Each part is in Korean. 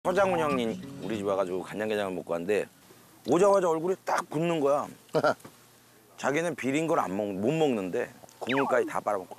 서장훈 형이 우리 집 와가지고 간장게장을 먹고 왔는데 오자마자 얼굴이 딱 붓는 거야. 자기는 비린 걸 못 먹는데 국물까지 다 빨아먹고.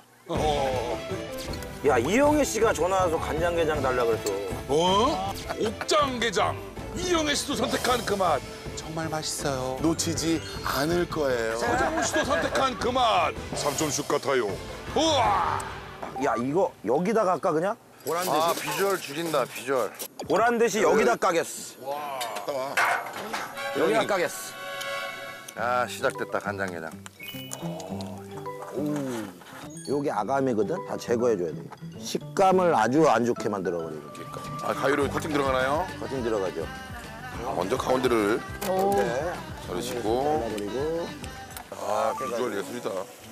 야, 이영애 씨가 전화 와서 간장게장 달라 그랬어. 어? 옥장게장. 이영애 씨도 선택한 그 맛. 정말 맛있어요. 놓치지 않을 거예요. 서장훈 씨도 선택한 그 맛. 삼촌쑥 같아요. 우와! 야, 이거 여기다 갈까 그냥? 보란 듯이. 아, 비주얼 죽인다, 비주얼. 보란 듯이 여기다 까겠어. 여기다 까겠어. 아, 시작됐다, 간장게장. 요게 아가미거든? 다 제거해줘야 돼. 식감을 아주 안 좋게 만들어버리고. 아, 가위로 커팅 들어가나요? 거진 들어가죠. 먼저 가운데를 네. 자르시고. 잘라버리고. 아, 비주얼 예술이다.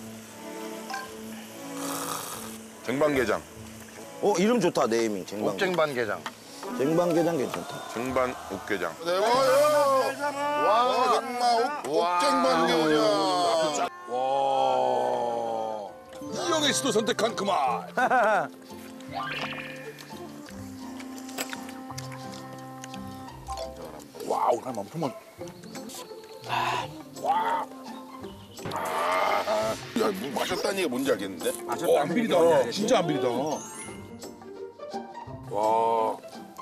쟁반게장. 이름 좋다, 네이밍. 쟁반. 옥쟁반게장. 쟁반게장 괜찮다. 쟁반 옥게장. 대박이요! 와, 정말 옥쟁반게장. 와. 이영애 씨도 선택한 그 맛. 와우, 난 엄청 와. 야, 뭐 마셨다는 얘기가 뭔지 알겠는데? 안 비리다. 진짜 안 비리다. 와.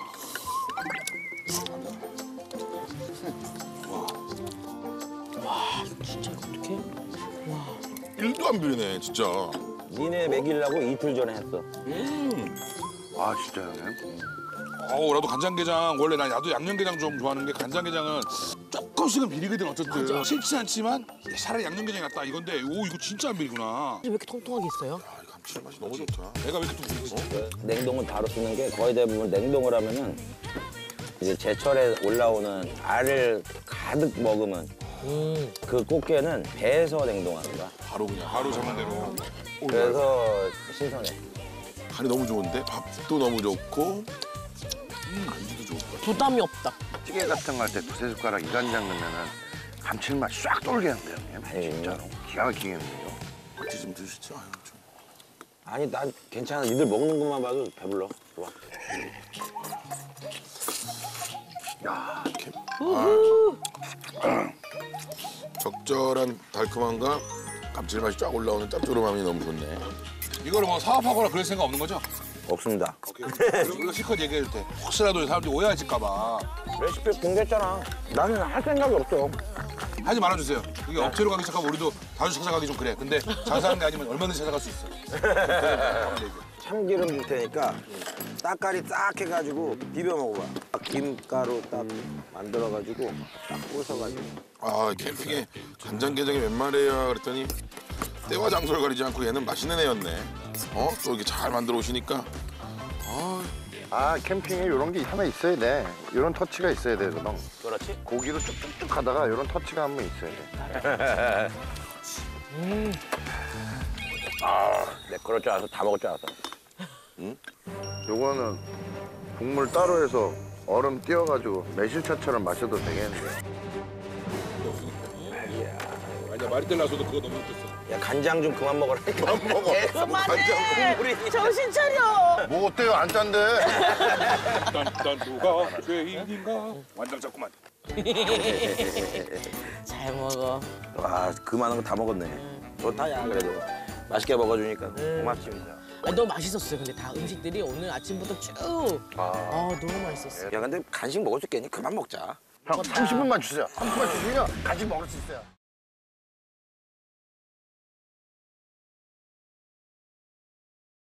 진짜 어떡해? 1도 안 비리네, 진짜. 니네 먹이려고 이틀 전에 했어. 와, 진짜 형님. 나도 간장게장 원래 나도 양념게장 좀 좋아하는 게 간장게장은 조금씩은 비리거든 어쨌든 싫지 않지만 차라리 양념게장이 낫다 이건데 이거 진짜 안 비리구나. 왜 이렇게 통통하게 있어요? 아, 이 감칠맛이 너무 좋다. 내가 왜 이렇게 또 비리지? 냉동은 바로 쓰는 게 거의 대부분 냉동을 하면은 이제 제철에 올라오는 알을 가득 먹으면 그 꽃게는 배에서 냉동하는 거야. 바로 그냥. 바로 잡는 대로. 그래서 신선해. 간이 너무 좋은데 밥도 너무 좋고 안주도 좋을 것 같아. 부담이 없다. 찌개 같은 거 할 때 두세 숟가락 이간장 넣으면은 감칠맛 싹 돌게 한대요, 형님. 에이, 진짜로. 기가 막히겠네요. 같이 좀 드시죠. 아유, 좀. 아니, 난 괜찮아. 니들 먹는 것만 봐도 배불러. 좋아. 적절한 달콤함과 감칠맛이 쫙 올라오는 짭조름함이 너무 좋네. 이거를 뭐 사업하거나 그럴 생각 없는 거죠? 없습니다. 우리가 실컷 얘기해도 돼. 혹시라도 사람들이 오해하실까 봐. 레시피 공개했잖아. 나는 할 생각이 없어. 하지 말아주세요. 이게 업체로 가기 시작하면 우리도 자주 찾아가기 좀 그래. 근데 장사하는 게 아니면 얼마든지 찾아갈 수 있어. 참기름 줄 테니까 따까리 딱 해가지고 비벼 먹어봐. 김가루 딱 만들어가지고 딱 부숴가지고. 아, 캠핑에 간장게장이 웬 말이야 그랬더니 때와 장소를 가리지 않고 얘는 맛있는 애였네. 또 이렇게 잘 만들어 오시니까. 아, 캠핑에 이런 게 하나 있어야 돼. 이런 터치가 있어야 되거든. 그렇지? 고기로 쭉쭉쭉 가다가 이런 터치가 한 번 있어야 돼. 내 그럴 줄 알아서 다 먹을 줄 알았어. 요거는 국물 따로 해서 얼음 띄워가지고 매실차처럼 마셔도 되겠는데. 아니야, 말이 뗄라서도 그거 너무 웃겼어. 야, 간장 좀 그만 먹어라. 그만 먹어. 그만해! 정신 차려! 뭐 어때요? 안 짠데? 난 누가 죄인인가? 완전 잡구만. 잘 먹어. 와, 그 많은 거 다 먹었네. 좋다, 야, 그래도. 맛있게 먹어주니까 고맙지, 진짜. 아니, 너무 맛있었어요. 근데 다 음식들이 오늘 아침부터 쭉. 너무 맛있었어요. 야, 근데 간식 먹을 수 있겠니? 그만 먹자. 형, 30분만 주세요. 30분만 주시면 간식 먹을 수 있어요.